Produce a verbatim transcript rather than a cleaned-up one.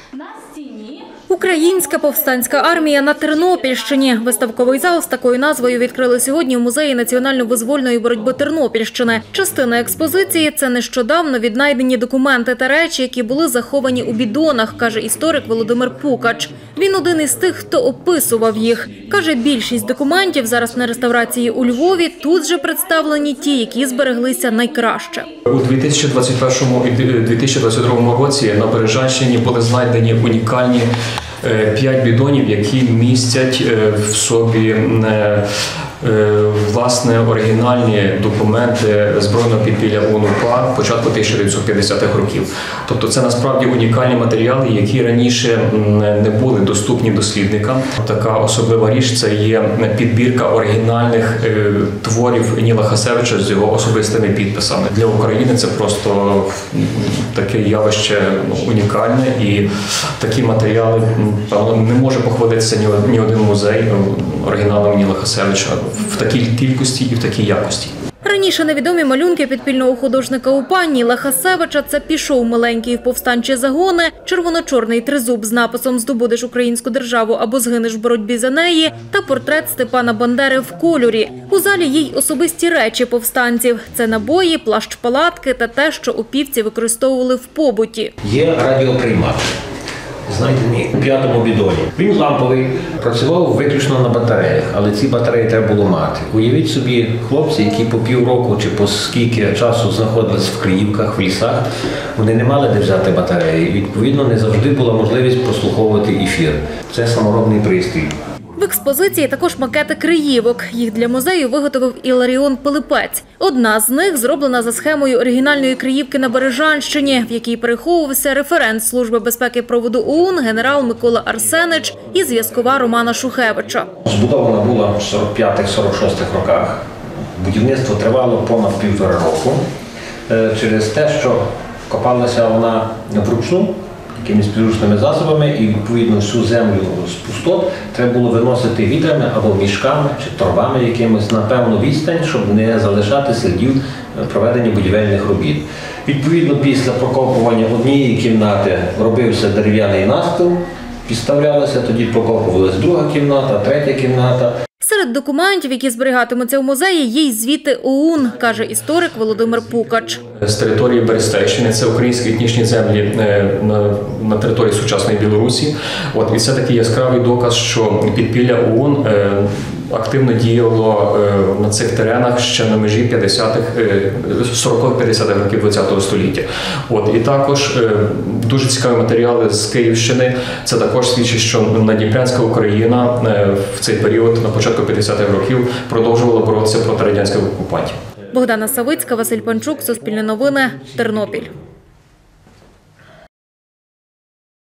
Українська повстанська армія на Тернопільщині. Виставковий зал з такою назвою відкрили сьогодні у Музеї національно-визвольної боротьби Тернопільщини. Частина експозиції – це нещодавно віднайдені документи та речі, які були заховані у бідонах, каже історик Володимир Пукач. Він один із тих, хто описував їх. Каже, більшість документів зараз на реставрації у Львові, тут же представлені ті, які збереглися найкраще. У дві тисячі двадцять першому і дві тисячі двадцять другому році на Бережанщині були знайдені унікальні п'ять бідонів, які містять в собі власне оригінальні документи збройного підпілля УНУПА початку тисяча дев'ятсот п'ятдесятих років. Тобто це насправді унікальні матеріали, які раніше не були доступні дослідникам. Така особлива річ – це є підбірка оригінальних творів Ніла Хасевича з його особистими підписами. Для України це просто таке явище унікальне, і такі матеріали не може похвалитися ні один музей оригіналом Ніла Хасевича в такій кількості і в такій якості. Раніше невідомі малюнки підпільного художника УПА Ніла Хасевича – це «Пішов миленький в повстанчі загони», червоно-чорний тризуб з написом «Здобудеш українську державу або згинеш в боротьбі за неї» та портрет Степана Бандери в кольорі. У залі є й особисті речі повстанців – це набої, плащ-палатки та те, що упівці використовували в побуті. Є радіоприймач, знайдений у п'ятому бідоні. Він ламповий, працював виключно на батареях, але ці батареї треба було мати. Уявіть собі, хлопці, які по півроку чи по скільки часу знаходились в Криївках, в лісах, вони не мали де взяти батареї. Відповідно, не завжди була можливість прослуховувати ефір. Це саморобний пристрій. В експозиції також макети Криївок. Їх для музею виготовив Іларіон Пилипець. Одна з них зроблена за схемою оригінальної Криївки на Бережанщині, в якій переховувався референт Служби безпеки проводу ОУН генерал Микола Арсенич і зв'язкова Романа Шухевича. Збудована була в сорок п'ятих - сорок шостих роках. Будівництво тривало понад півтора року. Через те, що копалася вона вручну, якимись підручними засобами, і відповідно всю землю з пустот треба було виносити вітрами або мішками чи торбами якимось на певну відстань, щоб не залишати слідів проведення будівельних робіт. Відповідно, після прокопування однієї кімнати робився дерев'яний настил, підставлялося, тоді прокопувалася друга кімната, третя кімната. Серед документів, які зберігатимуться в музеї, є й звіти ОУН, каже історик Володимир Пукач. З території Берестейщини, це українські етнічні землі на, на території сучасної Білорусі. От, і це такий яскравий доказ, що підпілля ОУН активно діяло на цих теренах ще на межі п'ятдесятих, сорокових-п'ятдесятих років ХХ століття. От, і також дуже цікаві матеріали з Київщини. Це також свідчить, що Надніпрянська Україна в цей період, на початку п'ятдесятих років, продовжувала боротися проти радянських окупантів. Богдана Савицька, Василь Панчук, Суспільне новини, Тернопіль.